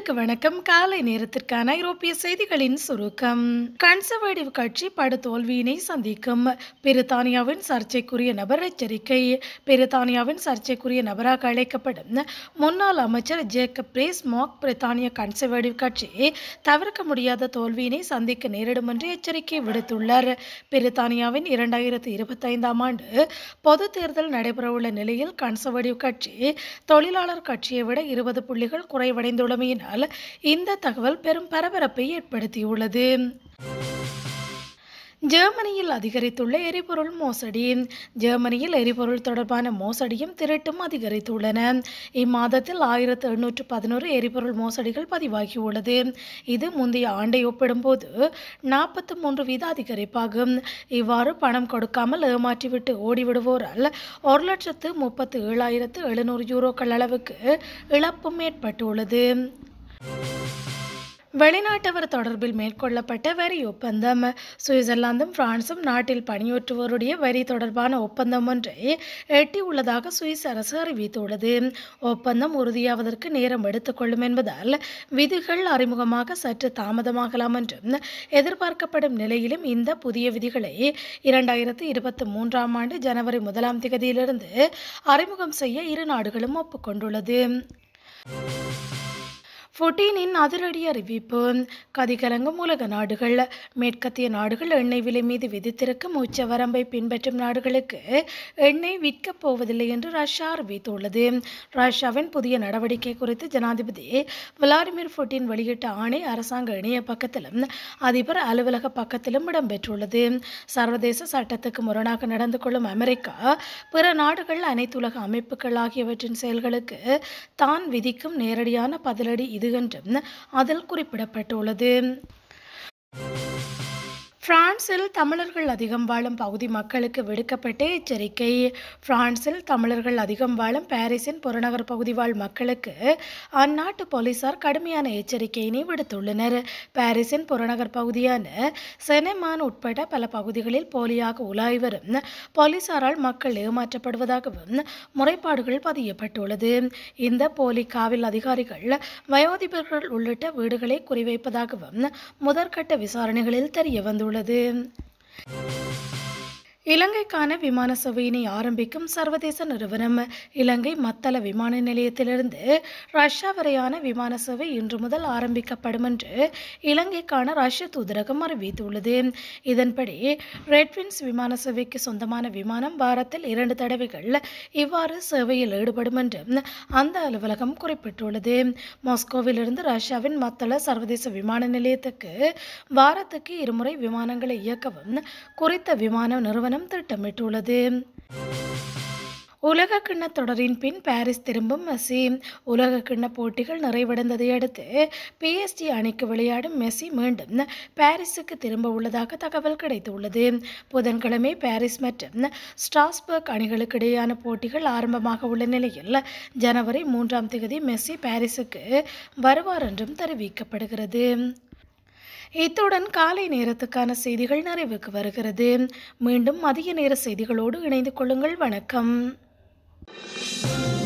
நேயர்களுக்கு வணக்கம். காலை நேரத்திற்கான ஐரோப்பிய செய்திகளின் சுருக்கம். கன்சர்வேட்டிவ் கட்சி படுதோல்வியினை சந்திக்கும். பிரித்தானியாவின் சர்ச்சைக்குரிய நபர் எச்சரிக்கை. பிரித்தானியாவின் சர்ச்சைக்குரிய நபராக அழைக்கப்படும் முன்னாள் அமைச்சர் ஜேக்கப் ரீஸ்-மார்க் பிரித்தானிய கன்சர்வேட்டிவ் கட்சி தவிர்க்க முடியாத தோல்வியினை சந்திக்க நேரிடும் என்று எச்சரிக்கை விடுத்துள்ளார். பிரித்தானியாவின் 2025ஆம் ஆண்டு பொது தேர்தல் நடைபெறவுள்ள நிலையில் கன்சர்வேட்டிவ் கட்சி தொழிலாளர் கட்சியை விட 20 புள்ளிகள் குறைவடைந்துள்ளமையினால் இந்த தகவல் பெரும் பரபரப்பை ஏற்படுத்தியுள்ளது. ஜெர்மனியில் அதிகரித்துள்ள எரிபொருள் மோசடி. ஜெர்மனியில் எரிபொருள் தொடர்பான மோசடியும் திருட்டும் அதிகரித்துள்ளன. இம்மாதத்தில் 1811 எரிபொருள் மோசடிகள் பதிவாகியுள்ளது. இது முந்தைய ஆண்டை ஒப்பிடும்போது 43% அதிகரிப்பாகும். இவ்வாறு பணம் கொடுக்காமல் ஏமாற்றிவிட்டு ஓடிவிடுவோரால் 1,37,700 யூரோக்கள் அளவுக்கு இழப்பும் ஏற்பட்டுள்ளது. வெளிநாட்டவர் தொடர்பில் மேற்கொள்ளப்பட்ட வரி ஒப்பந்தம். சுவிட்சர்லாந்தும் பிரான்சும் நாட்டில் பணியாற்றுவோருடைய வரி தொடர்பான ஒப்பந்தம் ஒன்றை எட்டியுள்ளதாக சுவிஸ் அரசு அறிவித்துள்ளது. ஒப்பந்தம் உறுதியாவதற்கு நேரம் எடுத்துக்கொள்ளும் என்பதால் விதிகள் அறிமுகமாக சற்று தாமதமாகலாம் என்றும் எதிர்பார்க்கப்படும் நிலையிலும் இந்த புதிய விதிகளை 2023ஆம் ஆண்டு ஜனவரி 1ஆம் தேதியிலிருந்து அறிமுகம் செய்ய இரு நாடுகளும் ஒப்புக்கொண்டுள்ளது. புட்டினின் அதிரடி அறிவிப்பு. கதிகலங்கும் உலக நாடுகள். மேற்கத்திய நாடுகள் எண்ணெய் விலை மீது விதித்திருக்கும் உச்ச வரம்பை பின்பற்றும் நாடுகளுக்கு எண்ணெய் விற்கப் போவதில்லை என்று ரஷ்யா அறிவித்துள்ளது. ரஷ்யாவின் புதிய நடவடிக்கை குறித்து ஜனாதிபதி விளாடிமிர் புட்டின் வெளியிட்ட ஆணை அரசாங்க இணைய பக்கத்திலும் அதிபர் அலுவலக பக்கத்திலும் இடம்பெற்றுள்ளது. சர்வதேச சட்டத்துக்கு முரணாக நடந்து கொள்ளும் அமெரிக்கா பிற நாடுகள் அனைத்துலக அமைப்புகள் ஆகியவற்றின் செயல்களுக்கு தான் விதிக்கும் நேரடியான பதிலடி இது என்றும் அதில் குறிப்பிடப்பட்டுள்ளது. பிரான்சில் தமிழர்கள் அதிகம் வாழும் பகுதி மக்களுக்கு விடுக்கப்பட்ட எச்சரிக்கை. பிரான்சில் தமிழர்கள் அதிகம் வாழும் பாரிஸின் புறநகர் பகுதி வாழ் மக்களுக்கு அந்நாட்டு போலீசார் கடுமையான எச்சரிக்கையினை விடுத்துள்ளனர். பாரிஸின் புறநகர் பகுதியான செனமான் உட்பட பல பகுதிகளில் போலியாக உலாய் வரும் போலீசாரால் மக்கள் ஏமாற்றப்படுவதாகவும் முறைப்பாடுகள் பதியப்பட்டுள்ளது. இந்த போலி காவல் அதிகாரிகள் வயோதிபர்கள் உள்ளிட்ட வீடுகளை குறிவைப்பதாகவும் முதற்கட்ட விசாரணைகளில் தெரிய வந்துள்ளது. இலங்கைக்கான விமான சேவையினை ஆரம்பிக்கும் சர்வதேச நிறுவனம். இலங்கை மத்தள விமான நிலையத்திலிருந்து ரஷ்யா வரையான விமான சேவை இன்று முதல் ஆரம்பிக்கப்படும் என்று இலங்கைக்கான ரஷ்ய தூதரகம் அறிவித்துள்ளது. இதன்படி ரெட்வின்ஸ் விமான சேவைக்கு சொந்தமான விமானம் வாரத்தில் 2 தடவைகள் இவ்வாறு சேவையில் ஈடுபடும் என்று அந்த அலுவலகம் குறிப்பிட்டுள்ளது. மாஸ்கோவிலிருந்து ரஷ்யாவின் மத்தள சர்வதேச விமான நிலையத்துக்கு வாரத்துக்கு 2 முறை விமானங்களை இயக்கவும் குறித்த விமான நிறுவனம் திட்டமிட்டுள்ளது. உலக கிண்ண தொடரின் பின் பாரிஸ் திரும்பும் மெஸ்ஸி. உலக கிண்ண போட்டிகள் நிறைவடைந்ததை அடுத்து PSG அணிக்கு விளையாடும் மெஸ்ஸி மீண்டும் பாரிஸுக்கு திரும்ப உள்ளதாக தகவல் கிடைத்துள்ளது. புதன்கிழமை பாரிஸ் மற்றும் ஸ்ட்ராஸ்பர்க் அணிகளுக்கு இடையேயான போட்டிகள் ஆரம்பமாக உள்ள நிலையில் ஜனவரி 3ஆம் தேதி மெஸ்ஸி பாரிஸுக்கு வருவார் என்றும் தெரிவிக்கப்படுகிறது. இத்துடன் காலை நேரத்துக்கான செய்திகள் நிறைவுக்கு வருகிறது. மீண்டும் மதிய நேர செய்திகளோடு இணைந்து கொள்ளுங்கள். வணக்கம்.